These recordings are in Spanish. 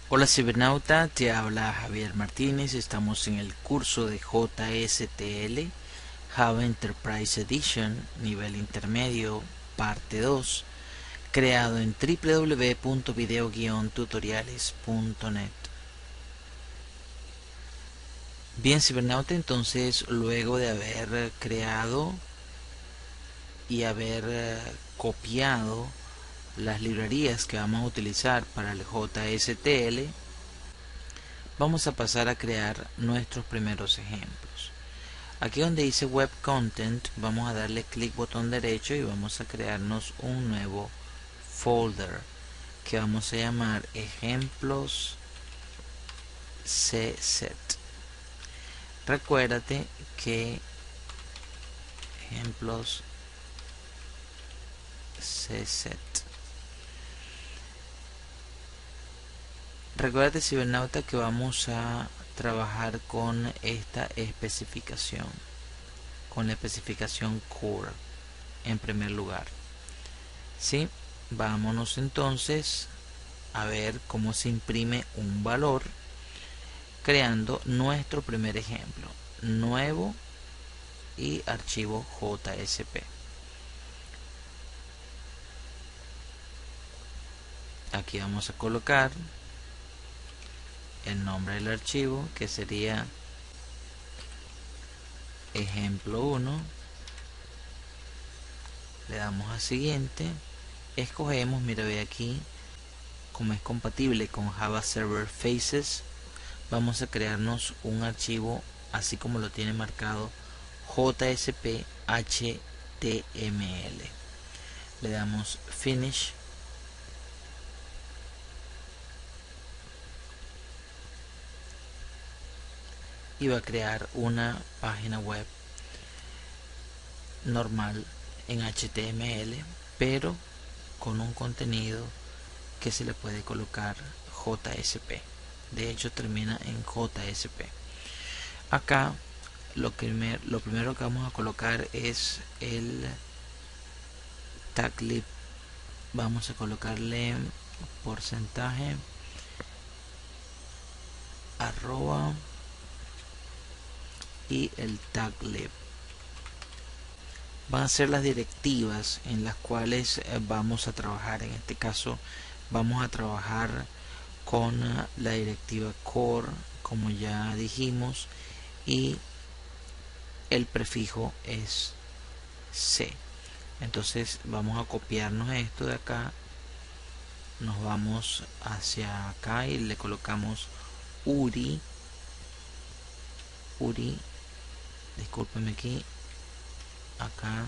Hola cibernauta, te habla Javier Martínez, estamos en el curso de JSTL, Java Enterprise Edition, nivel intermedio, parte 2, creado en www.video-tutoriales.net. Bien cibernauta, entonces luego de haber creado y haber copiado las librerías que vamos a utilizar para el JSTL, vamos a pasar a crear nuestros primeros ejemplos. Aquí donde dice Web Content vamos a darle clic botón derecho y vamos a crearnos un nuevo folder que vamos a llamar ejemplos CZ. Recuérdate que ejemplos CZ. Recuérdate cibernauta que vamos a trabajar con esta especificación, con la especificación core en primer lugar. ¿Sí? Vámonos entonces a ver cómo se imprime un valor creando nuestro primer ejemplo, nuevo y archivo JSP. Aquí vamos a colocar el nombre del archivo, que sería ejemplo 1. Le damos a siguiente, escogemos, mira, ve aquí, como es compatible con Java Server Faces, vamos a crearnos un archivo así como lo tiene marcado, JSP HTML. Le damos Finish y va a crear una página web normal en HTML, pero con un contenido que se le puede colocar JSP. De hecho termina en JSP. Acá lo primero que vamos a colocar es el taglib. Vamos a colocarle porcentaje arroba y el taglib. Van a ser las directivas en las cuales vamos a trabajar. En este caso vamos a trabajar con la directiva core, como ya dijimos, y el prefijo es C. Entonces vamos a copiarnos esto de acá, nos vamos hacia acá y le colocamos URI, discúlpeme aquí, acá,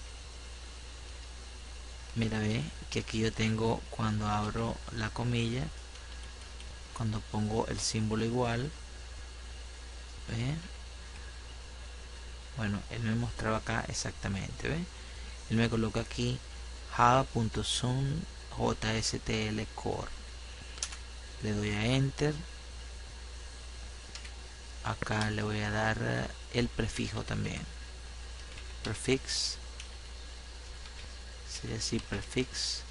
mira, ve que aquí yo tengo, cuando abro la comilla, cuando pongo el símbolo igual, ¿ve? Bueno, él me mostraba acá exactamente, ¿ve? Él me coloca aquí java.zoom jstl core. Le doy a enter. Acá le voy a dar el prefijo también, prefix, sería así, prefix,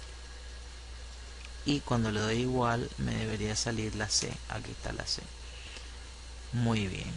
y cuando le doy igual me debería salir la C. Aquí está la C. Muy bien,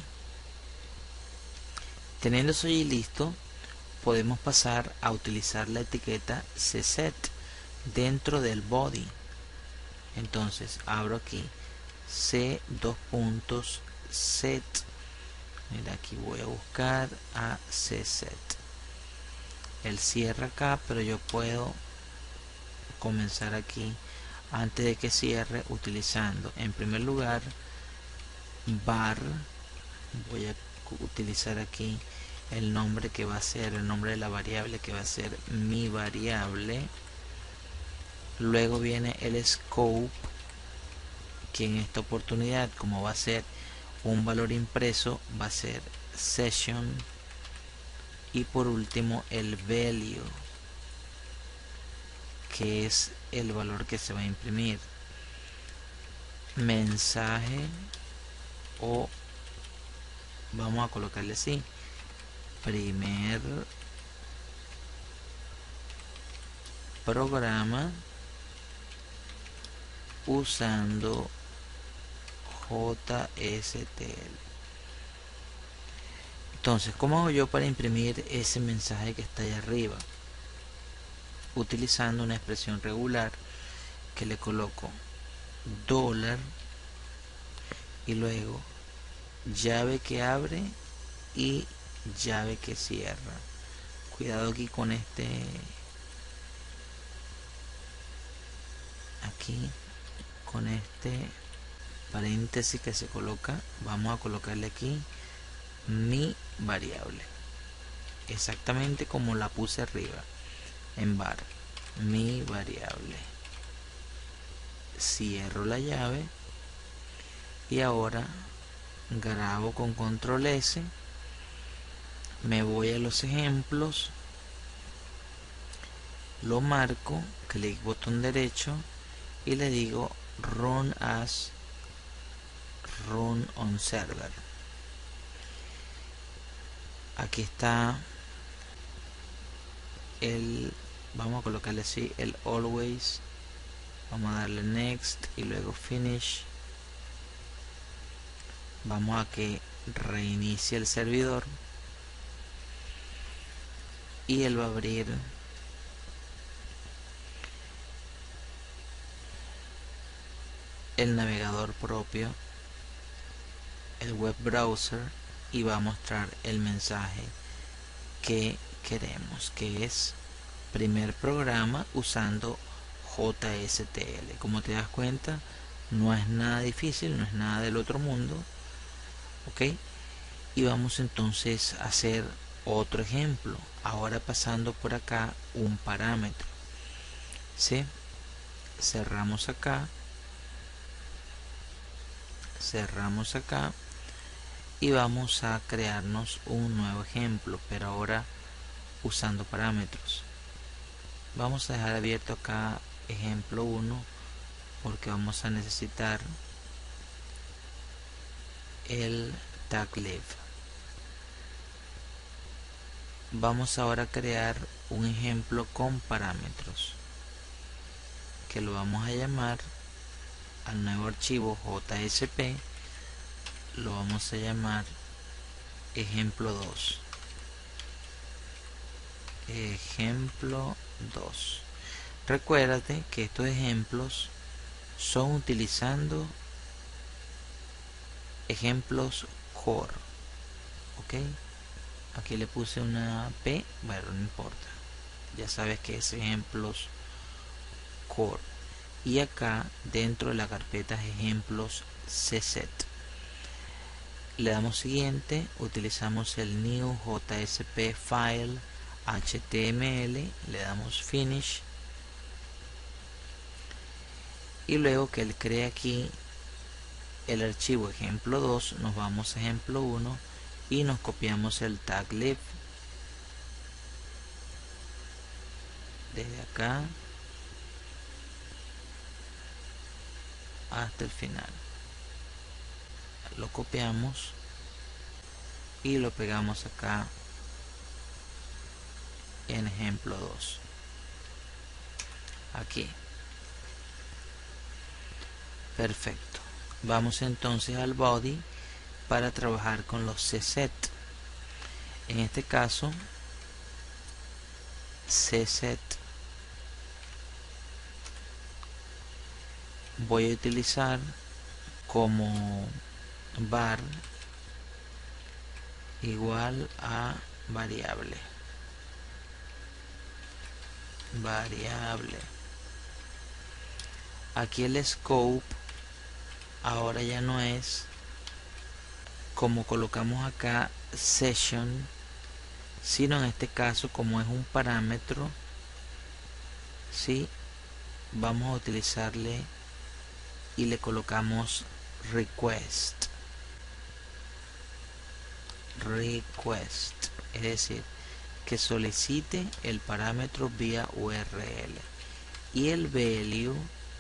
teniendo eso allí listo, podemos pasar a utilizar la etiqueta cset dentro del body. Entonces abro aquí c dos puntos set. Mira, aquí voy a buscar a cset. Él cierra acá, pero yo puedo comenzar aquí antes de que cierre utilizando en primer lugar var. Voy a utilizar aquí el nombre que va a ser el nombre de la variable, que va a ser mi variable. Luego viene el scope, que en esta oportunidad, como va a ser un valor impreso, va a ser session. Y por último el value, que es el valor que se va a imprimir. Mensaje, o vamos a colocarle así, primer programa usando JSTL. Entonces, ¿cómo hago yo para imprimir ese mensaje que está ahí arriba? Utilizando una expresión regular que le coloco dólar y luego llave que abre y llave que cierra. Cuidado aquí con aquí con este paréntesis que se coloca. Vamos a colocarle aquí mi variable, exactamente como la puse arriba en bar, mi variable. Cierro la llave y ahora grabo con control S, me voy a los ejemplos, lo marco, clic botón derecho y le digo run as run on server. Aquí está vamos a colocarle así el always, vamos a darle next y luego finish. Vamos a que reinicie el servidor y él va a abrir el navegador propio, el web browser, y va a mostrar el mensaje que queremos, que es primer programa usando JSTL. Como te das cuenta, no es nada difícil, no es nada del otro mundo. Ok, y vamos entonces a hacer otro ejemplo, ahora pasando por acá un parámetro. ¿Sí? Cerramos acá y vamos a crearnos un nuevo ejemplo, pero ahora usando parámetros. Vamos a dejar abierto acá ejemplo 1 porque vamos a necesitar el tag live. Vamos ahora a crear un ejemplo con parámetros que lo vamos a llamar al nuevo archivo JSP, lo vamos a llamar ejemplo 2. Ejemplo 2. Recuérdate que estos ejemplos son utilizando ejemplos core. Ok, aquí le puse una P, bueno, no importa, ya sabes que es ejemplos core. Y acá dentro de la carpeta ejemplos cset le damos siguiente, utilizamos el new JSP file HTML, le damos finish y luego que él cree aquí el archivo ejemplo 2, nos vamos a ejemplo 1 y nos copiamos el tag lib desde acá hasta el final. Lo copiamos y lo pegamos acá en ejemplo 2. Aquí. Perfecto. Vamos entonces al body para trabajar con los cset. En este caso, cset voy a utilizar como var igual a variable. Aquí el scope ahora ya no es como colocamos acá session, sino en este caso, como es un parámetro, ¿sí? Vamos a utilizarle y le colocamos request, es decir, que solicite el parámetro vía URL, y el value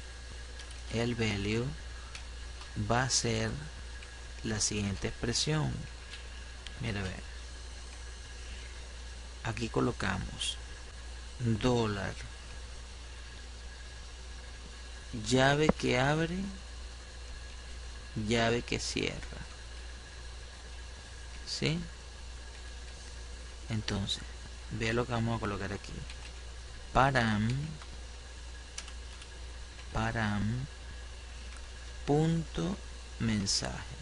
va a ser la siguiente expresión. Mira, a ver, aquí colocamos dólar llave que abre, llave que cierra, ¿sí? Entonces, vea lo que vamos a colocar aquí. Param punto mensaje.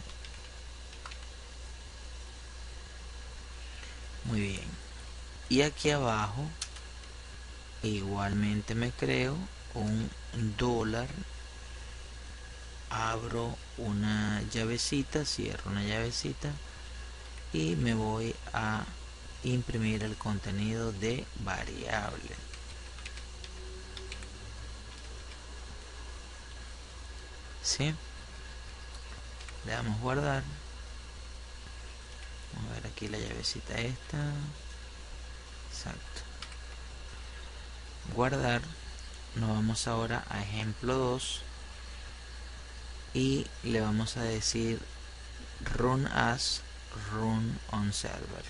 Muy bien. Y aquí abajo igualmente me creo un dólar, abro una llavecita, cierro una llavecita y me voy a imprimir el contenido de variable. ¿Sí? Le damos guardar. Vamos a ver aquí la llavecita esta. Exacto. Guardar. Nos vamos ahora a ejemplo 2 y le vamos a decir run as run on server.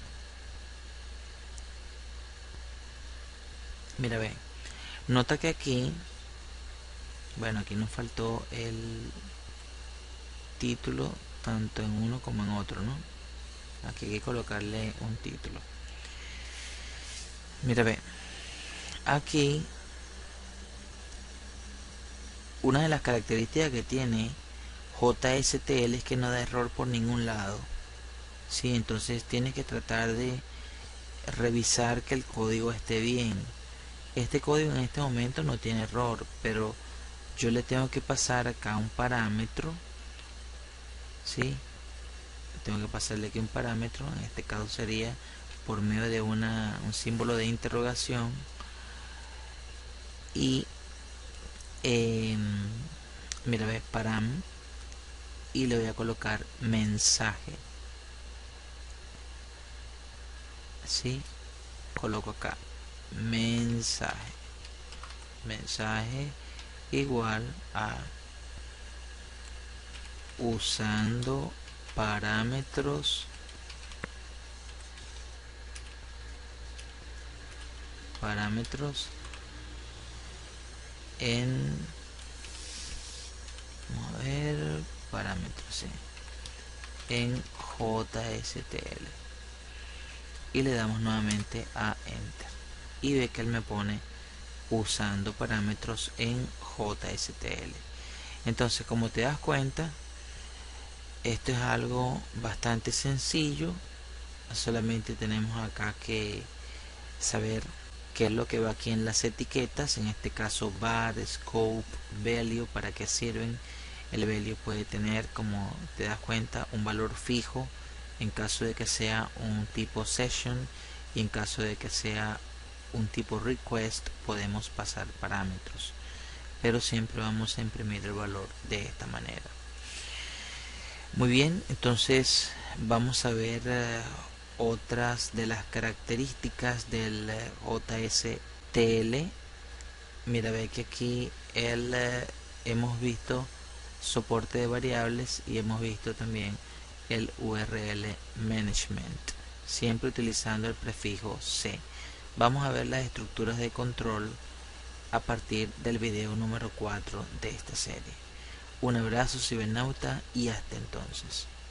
Mira, ve, nota que aquí, bueno, aquí nos faltó el título tanto en uno como en otro, ¿no? Aquí hay que colocarle un título. Mira, ve, aquí una de las características que tiene JSTL es que no da error por ningún lado. Sí, entonces tiene que tratar de revisar que el código esté bien. Este código en este momento no tiene error, pero yo le tengo que pasar acá un parámetro, ¿sí? Tengo que pasarle aquí un parámetro, en este caso sería por medio de un símbolo de interrogación y mira, ve, param, y le voy a colocar mensaje, ¿sí? Coloco acá mensaje, mensaje igual a usando parámetros en, vamos a ver, parámetros, sí, en JSTL y le damos nuevamente a enter y ve que él me pone usando parámetros en JSTL. Entonces, como te das cuenta, esto es algo bastante sencillo. Solamente tenemos acá que saber qué es lo que va aquí en las etiquetas, en este caso var, scope, value, para qué sirven. El value puede tener, como te das cuenta, un valor fijo en caso de que sea un tipo session, y en caso de que sea un tipo request podemos pasar parámetros, pero siempre vamos a imprimir el valor de esta manera. Muy bien, entonces vamos a ver otras de las características del JSTL. Mira, ve que aquí hemos visto soporte de variables y hemos visto también el URL management, siempre utilizando el prefijo C. Vamos a ver las estructuras de control a partir del video número 4 de esta serie. Un abrazo cibernauta y hasta entonces.